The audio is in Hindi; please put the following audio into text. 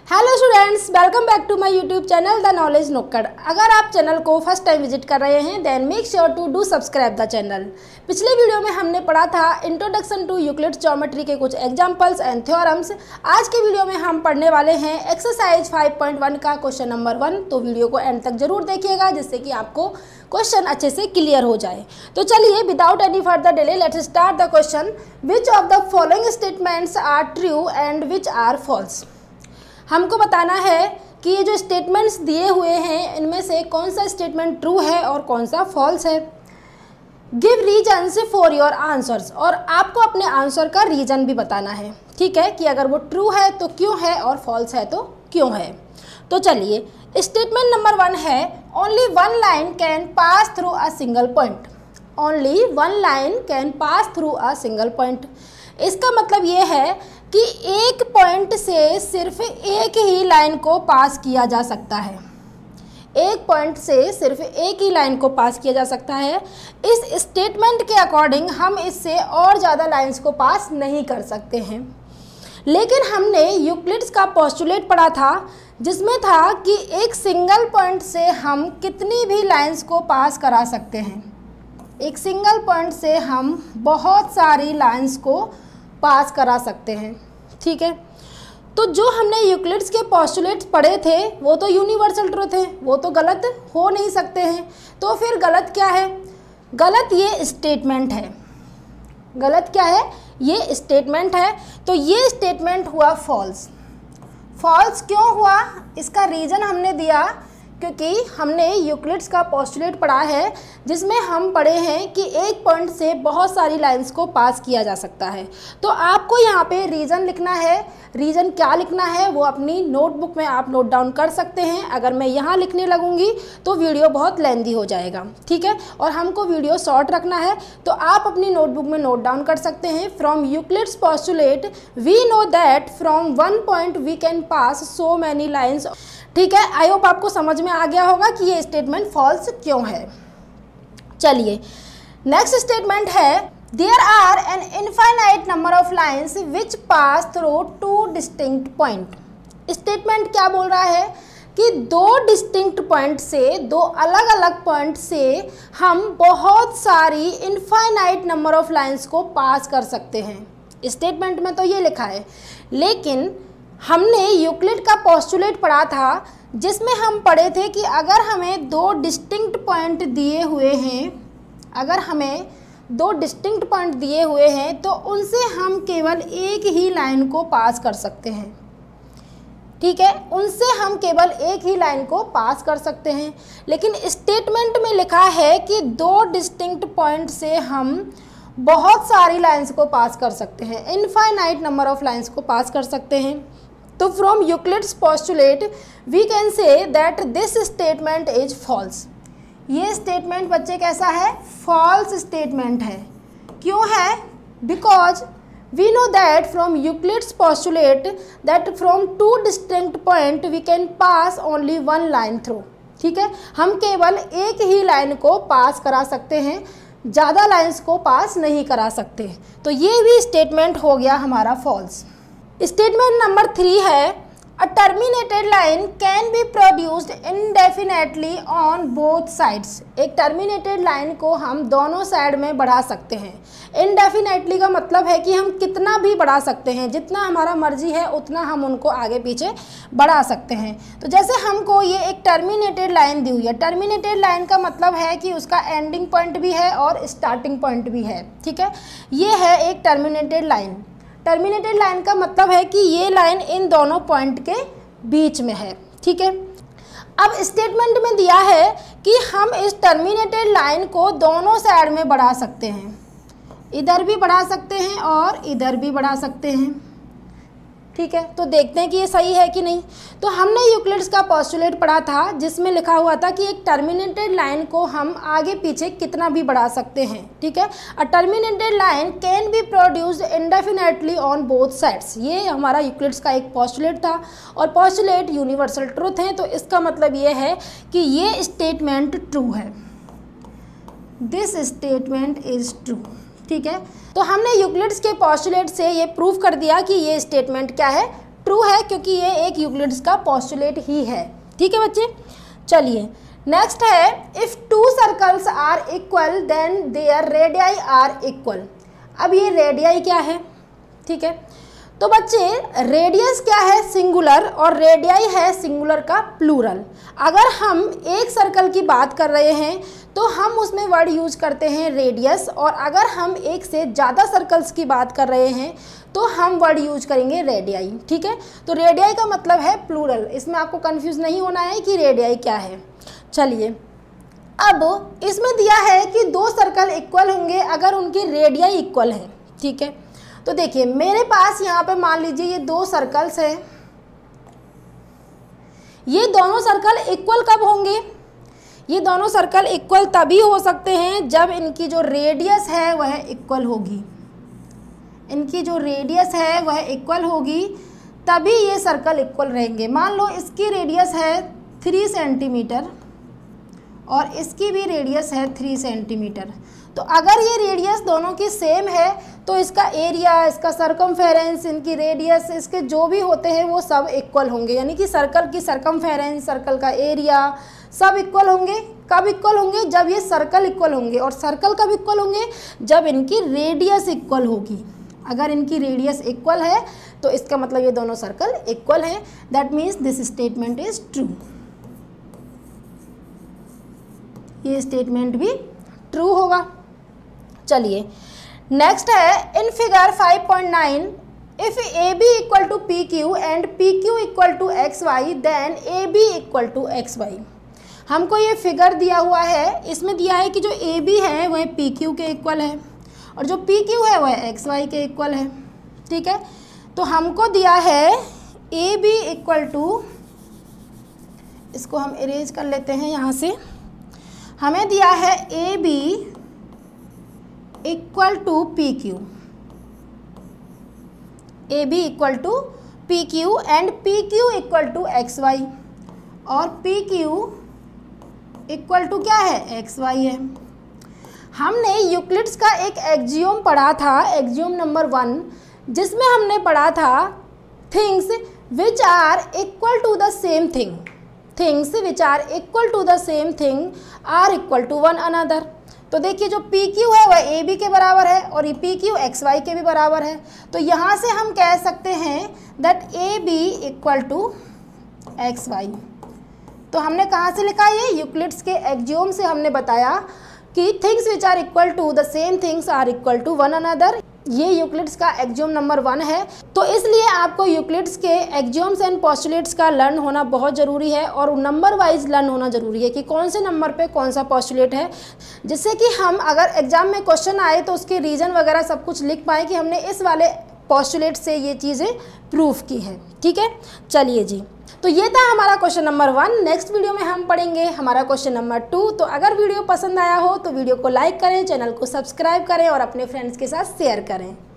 Hello students, welcome back to my YouTube channel the knowledge Nukkad. अगर आप चैनल को फर्स्ट टाइम विजिट कर रहे हैं then make sure to do subscribe the channel. पिछले वीडियो में हमने पढ़ा था इंट्रोडक्शन टू यूक्लिड्स ज्योमेट्री के कुछ एग्जांपल्स एंड थ्योरम्स। आज के वीडियो में हम पढ़ने वाले हैं एक्सरसाइज 5.1 का क्वेश्चन नंबर 1। तो वीडियो को एंड तक जरूर देखिएगा जिससे कि आपको क्वेश्चन अच्छे से क्लियर हो जाए। तो चलिए without any further delay let's start the question. Which of the following statements are true and which are false. हमको बताना है कि ये जो स्टेटमेंट्स दिए हुए हैं इनमें से कौन सा स्टेटमेंट ट्रू है और कौन सा फॉल्स है। Give reasons for your answers, और आपको अपने आंसर का रीजन भी बताना है, ठीक है, कि अगर वो ट्रू है तो क्यों है और फॉल्स है तो क्यों है। तो चलिए स्टेटमेंट नंबर 1 है only one line can pass through a single point. Only one line can pass through a single point. इसका मतलब ये है कि एक पॉइंट से सिर्फ एक ही लाइन को पास किया जा सकता है। एक पॉइंट से सिर्फ एक ही लाइन को पास किया जा सकता है। इस स्टेटमेंट के अकॉर्डिंग हम इससे और ज़्यादा लाइंस को पास नहीं कर सकते हैं। लेकिन हमने यूक्लिड्स का पोस्टुलेट पढ़ा था जिसमें था कि एक सिंगल पॉइंट से हम कितनी भी लाइंस को पास करा सकते हैं। एक सिंगल पॉइंट से हम बहुत सारी लाइंस को पास करा सकते हैं, ठीक है। तो जो हमने यूक्लिड्स के पोस्टुलेट्स पढ़े थे वो तो यूनिवर्सल ट्रूथ है, वो तो गलत हो नहीं सकते हैं। तो फिर गलत क्या है? गलत ये स्टेटमेंट है। गलत क्या है? ये स्टेटमेंट है। तो ये स्टेटमेंट हुआ फॉल्स। फॉल्स क्यों हुआ? इसका रीज़न हमने दिया क्योंकि हमने यूक्लिड्स का पोस्टुलेट पढ़ा है जिसमें हम पढ़े हैं कि एक पॉइंट से बहुत सारी लाइंस को पास किया जा सकता है। तो आपको यहाँ पे रीज़न लिखना है। रीज़न क्या लिखना है वो अपनी नोटबुक में आप नोट डाउन कर सकते हैं। अगर मैं यहाँ लिखने लगूँगी तो वीडियो बहुत लेंदी हो जाएगा, ठीक है, और हमको वीडियो शॉर्ट रखना है। तो आप अपनी नोटबुक में नोट डाउन कर सकते हैं। From Euclid's postulate we know that from one point we can pass so many lines, ठीक है। आई होप आपको समझ में आ गया होगा कि ये स्टेटमेंट फॉल्स क्यों है। चलिए नेक्स्ट स्टेटमेंट है there are an infinite number of lines which pass through two distinct point. Statement क्या बोल रहा है कि दो डिस्टिंक्ट पॉइंट से, दो अलग अलग पॉइंट से हम बहुत सारी इनफाइनाइट नंबर ऑफ लाइन्स को पास कर सकते हैं। स्टेटमेंट में तो ये लिखा है, लेकिन हमने यूक्लिड का पोस्टुलेट पढ़ा था जिसमें हम पढ़े थे कि अगर हमें दो डिस्टिंक्ट पॉइंट दिए हुए हैं, अगर हमें दो डिस्टिंक्ट पॉइंट दिए हुए हैं तो उनसे हम केवल एक ही लाइन को पास कर सकते हैं, ठीक है, उनसे हम केवल एक ही लाइन को पास कर सकते हैं। लेकिन स्टेटमेंट में लिखा है कि दो डिस्टिंक्ट पॉइंट से हम बहुत सारी लाइंस को पास कर सकते हैं, इनफाइनाइट नंबर ऑफ लाइंस को पास कर सकते हैं। तो from Euclid's postulate we can say that this statement is false. ये स्टेटमेंट बच्चे कैसा है? फॉल्स स्टेटमेंट है। क्यों है? Because we know that from Euclid's postulate that from two distinct point we can pass only one line through, ठीक है। हम केवल एक ही लाइन को पास करा सकते हैं, ज़्यादा लाइंस को पास नहीं करा सकते। तो ये भी स्टेटमेंट हो गया हमारा फॉल्स। स्टेटमेंट नंबर 3 है a terminated line can be produced indefinitely on both sides. एक टर्मिनेटेड लाइन को हम दोनों साइड में बढ़ा सकते हैं। इनडेफिनेटली का मतलब है कि हम कितना भी बढ़ा सकते हैं, जितना हमारा मर्जी है उतना हम उनको आगे पीछे बढ़ा सकते हैं। तो जैसे हमको ये एक टर्मिनेटेड लाइन दी हुई है। टर्मिनेटेड लाइन का मतलब है कि उसका एंडिंग पॉइंट भी है और स्टार्टिंग पॉइंट भी है, ठीक है। ये है एक टर्मिनेटेड लाइन। टर्मिनेटेड लाइन का मतलब है कि ये लाइन इन दोनों पॉइंट के बीच में है, ठीक है। अब स्टेटमेंट में दिया है कि हम इस टर्मिनेटेड लाइन को दोनों साइड में बढ़ा सकते हैं, इधर भी बढ़ा सकते हैं और इधर भी बढ़ा सकते हैं, ठीक है। तो देखते हैं कि ये सही है कि नहीं। तो हमने यूक्लिड्स का पोस्टुलेट पढ़ा था जिसमें लिखा हुआ था कि एक टर्मिनेटेड लाइन को हम आगे पीछे कितना भी बढ़ा सकते हैं, ठीक है। A terminated line can be produced indefinitely on both sides. ये हमारा यूक्लिड्स का एक पोस्टुलेट था और पोस्टुलेट यूनिवर्सल ट्रूथ है। तो इसका मतलब ये है कि ये स्टेटमेंट ट्रू है। दिस स्टेटमेंट इज ट्रू, ठीक है। तो हमने यूक्लिड्स के पोस्टुलेट से ये प्रूव कर दिया कि ये स्टेटमेंट क्या है? ट्रू है क्योंकि ये एक यूक्लिड्स का पोस्टुलेट ही है। ठीक है बच्चे, चलिए नेक्स्ट है, if two circles are equal then their radii are equal. अब ये रेडियाई क्या है? ठीक है, तो बच्चे रेडियस क्या है? सिंगुलर, और रेडियाई है सिंगुलर का प्लूरल। अगर हम एक सर्कल की बात कर रहे हैं तो हम उसमें वर्ड यूज करते हैं रेडियस, और अगर हम एक से ज़्यादा सर्कल्स की बात कर रहे हैं तो हम वर्ड यूज करेंगे रेडियाई। ठीक है, तो रेडियाई का मतलब है प्लूरल, इसमें आपको कंफ्यूज नहीं होना है कि रेडियाई क्या है। चलिए, अब इसमें दिया है कि दो सर्कल इक्वल होंगे अगर उनकी रेडियाई इक्वल है। ठीक है, तो देखिए मेरे पास यहाँ पे मान लीजिए ये दो सर्कल्स हैं, ये दोनों सर्कल इक्वल कब होंगे? ये दोनों सर्कल इक्वल तभी हो सकते हैं जब इनकी जो रेडियस है वह इक्वल होगी। इनकी जो रेडियस है वह इक्वल होगी तभी ये सर्कल इक्वल रहेंगे। मान लो इसकी रेडियस है 3 सेंटीमीटर और इसकी भी रेडियस है 3 सेंटीमीटर, तो अगर ये रेडियस दोनों की सेम है तो इसका एरिया, इसका सरकमफेरेंस, इनकी रेडियस, इसके जो भी होते हैं वो सब इक्वल होंगे। यानी कि सर्कल की सरकमफेरेंस, सर्कल का एरिया सब इक्वल होंगे। कब इक्वल होंगे? जब ये सर्कल इक्वल होंगे। और सर्कल कब इक्वल होंगे? जब इनकी रेडियस इक्वल होगी। अगर इनकी रेडियस इक्वल है तो इसका मतलब ये दोनों सर्कल इक्वल है। That means this statement is true. ये स्टेटमेंट भी ट्रू होगा। चलिए नेक्स्ट है, in figure 5.9 if A B equal to P Q and P Q equal to X Y then A B equal to X Y. हमको ये फिगर दिया हुआ है, इसमें दिया है कि जो ए बी है वह पी क्यू के इक्वल है और जो पी क्यू है वह एक्स वाई के इक्वल है। ठीक है, तो हमको दिया है ए बी इक्वल टू, इसको हम इरेज कर लेते हैं यहाँ से, हमें दिया है A B equal to P Q, A B equal to P Q and P Q equal to X Y, और पी क्यू इक्वल टू क्या है? एक्स वाई है। हमने यूक्लिड्स का एक एक्जियोम पढ़ा था, एक्जियोम नंबर 1, जिसमें हमने पढ़ा था things which are equal to the same thing, things which are equal to the same thing are equal to one another. तो देखिए जो पी क्यू है वह ए बी के बराबर है और ये पी क्यू एक्स वाई के भी बराबर है। तो यहाँ से हम कह सकते हैं that A B equal to X Y. तो हमने कहाँ से लिखा? ये यूक्लिड्स के एक्जियोम से हमने बताया कि things which are equal to the same things are equal to one another. ये यूक्लिड्स का एक्जियोम नंबर 1 है। तो इसलिए आपको यूक्लिड्स के एक्जियोम्स एंड पोस्टुलेट्स का लर्न होना बहुत ज़रूरी है और नंबर वाइज लर्न होना ज़रूरी है कि कौन से नंबर पे कौन सा पोस्टुलेट है, जिससे कि हम अगर एग्जाम में क्वेश्चन आए तो उसके रीज़न वगैरह सब कुछ लिख पाएँ कि हमने इस वाले पोस्टुलेट से ये चीज़ें प्रूफ की है। ठीक है, चलिए जी, तो ये था हमारा क्वेश्चन नंबर 1। नेक्स्ट वीडियो में हम पढ़ेंगे हमारा क्वेश्चन नंबर 2। तो अगर वीडियो पसंद आया हो तो वीडियो को लाइक करें, चैनल को सब्सक्राइब करें और अपने फ्रेंड्स के साथ शेयर करें।